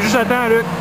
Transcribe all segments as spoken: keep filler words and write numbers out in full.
juste à temps, Luc.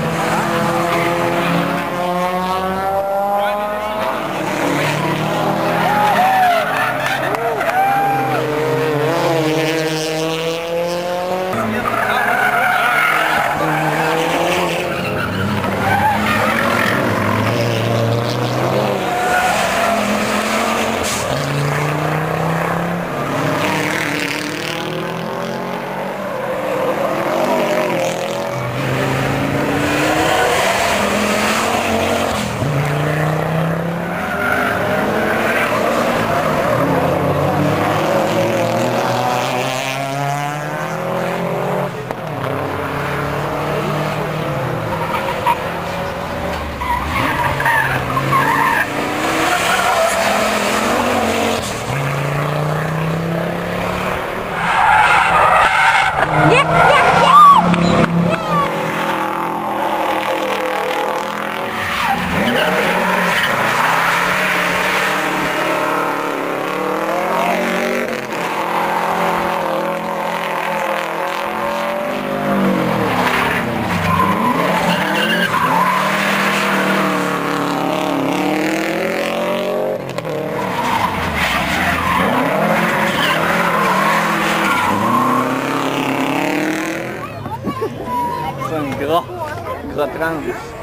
C'est un gras, gras trans.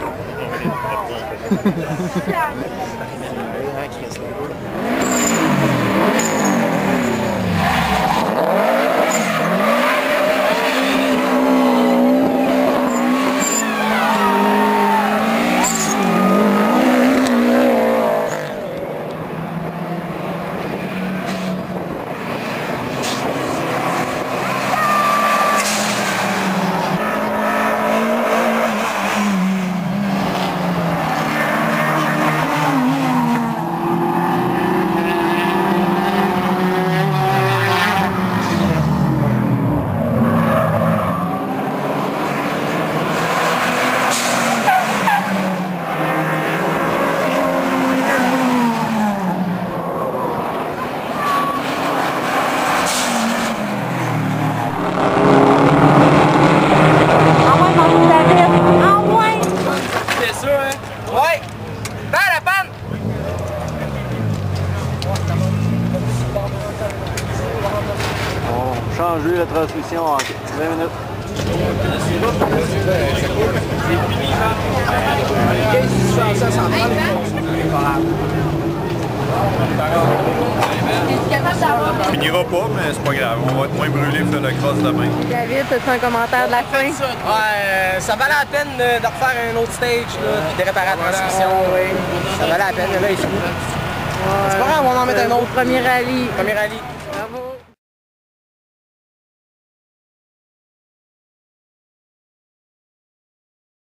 Ouais! Dans la panne! On change la transmission en vingt minutes. On finira pas, mais c'est pas grave. On va être moins brûlé que la crosse demain. David, as-tu un commentaire de la fin? Ouais, euh, ça valait la peine de, de refaire un autre stage, là, puis de réparer la transmission. Oui. Ça valait la peine, là, ici. C'est pas grave, on va en mettre un autre. Premier rallye. Premier rallye. Bravo.